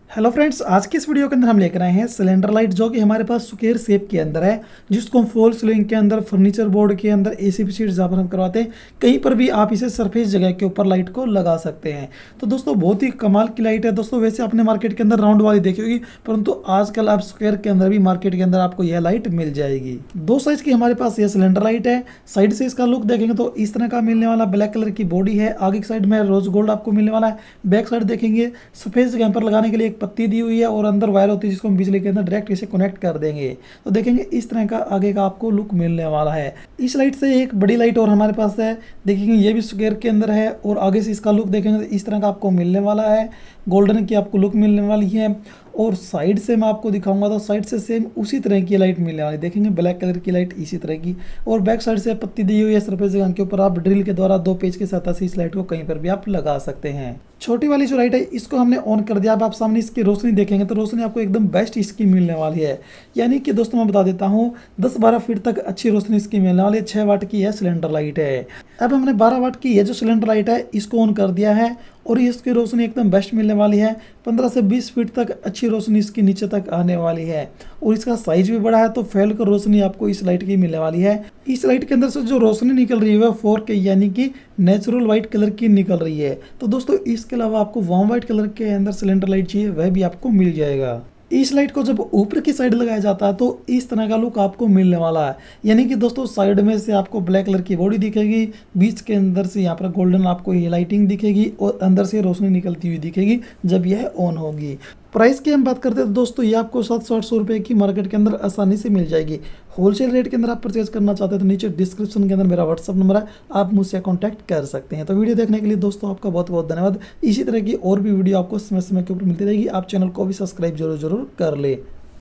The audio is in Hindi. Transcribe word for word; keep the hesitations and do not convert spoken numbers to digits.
हेलो फ्रेंड्स, आज की इस वीडियो के अंदर हम लेकर आए हैं सिलेंडर लाइट जो कि हमारे पास स्क्वायर शेप के अंदर है, जिसको हम फॉल सीलिंग के अंदर, फर्नीचर बोर्ड के अंदर, एसी की सीट जहाँ पर हम करवाते हैं, कहीं पर भी आप इसे सरफेस जगह के ऊपर लाइट को लगा सकते हैं। तो दोस्तों बहुत ही कमाल की लाइट है। दोस्तों वैसे आपने मार्केट के अंदर राउंड वाली देखी होगी, परंतु आजकल आप स्क्वायर के अंदर भी मार्केट के अंदर आपको यह लाइट मिल जाएगी। दो साइज की हमारे पास यह सिलेंडर लाइट है। साइड से इसका लुक देखेंगे तो इस तरह का मिलने वाला ब्लैक कलर की बॉडी है। आगे की साइड में रोज गोल्ड आपको मिलने वाला है। बैक साइड देखेंगे सफेद जगह पर लगाने के लिए एक पत्ती दी हुई है और अंदर वायर होती है जिसको हम बिजली के अंदर डायरेक्ट इसे कनेक्ट कर देंगे। तो देखेंगे इस तरह का आगे का आपको लुक मिलने वाला है। इस लाइट से एक बड़ी लाइट और हमारे पास है, देखेंगे ये भी स्क्वायर के अंदर है और आगे से इसका लुक देखेंगे तो इस तरह का आपको मिलने वाला है। गोल्डन की आपको लुक मिलने वाली है और साइड से मैं आपको दिखाऊंगा तो साइड से सेम उसी तरह की लाइट मिलने वाली, देखेंगे ब्लैक कलर की लाइट इसी तरह की। और बैक साइड से पत्ती दी हुई है सरफेस जगह के ऊपर, आप ड्रिल के द्वारा दो पेज के सहायता से इस लाइट को कहीं पर भी आप लगा सकते हैं। छोटी वाली जो लाइट है इसको हमने ऑन कर दिया। अब आप सामने इसकी रोशनी देखेंगे तो रोशनी आपको एकदम बेस्ट इसकी मिलने वाली है। यानी कि दोस्तों मैं बता देता हूँ दस बारह फीट तक अच्छी रोशनी इसकी मिलने वाली है। छः वाट की यह सिलेंडर लाइट है। अब हमने बारह वाट की ये जो सिलेंडर लाइट है इसको ऑन कर दिया है और इसकी रोशनी एकदम बेस्ट मिलने वाली है। पंद्रह से बीस फीट तक अच्छी रोशनी इसकी नीचे तक आने वाली है और इसका साइज भी बड़ा है तो फैल कर रोशनी आपको इस लाइट की मिलने वाली है। इस लाइट के अंदर से जो रोशनी निकल रही है फोर के यानी कि नेचुरल वाइट कलर की निकल रही है। तो दोस्तों इसके अलावा आपको वार्म वाइट कलर के अंदर सिलेंडर लाइट चाहिए वह भी आपको मिल जाएगा। इस लाइट को जब ऊपर की साइड लगाया जाता है तो इस तरह का लुक आपको मिलने वाला है। यानी कि दोस्तों साइड में से आपको ब्लैक कलर की बॉडी दिखेगी, बीच के अंदर से यहाँ पर गोल्डन आपको ये लाइटिंग दिखेगी और अंदर से रोशनी निकलती हुई दिखेगी जब यह ऑन होगी। प्राइस की हम बात करते हैं तो दोस्तों ये आपको सात सौ आठ सौ रुपये की मार्केट के अंदर आसानी से मिल जाएगी। होलसेल रेट के अंदर आप परचेज करना चाहते हैं तो नीचे डिस्क्रिप्शन के अंदर मेरा व्हाट्सअप नंबर है, आप मुझसे कॉन्टैक्ट कर सकते हैं। तो वीडियो देखने के लिए दोस्तों आपका बहुत बहुत धन्यवाद। इसी तरह की और भी वीडियो आपको समय समय के ऊपर मिलती रहेगी। आप चैनल को भी सब्सक्राइब जरूर जरूर कर ले।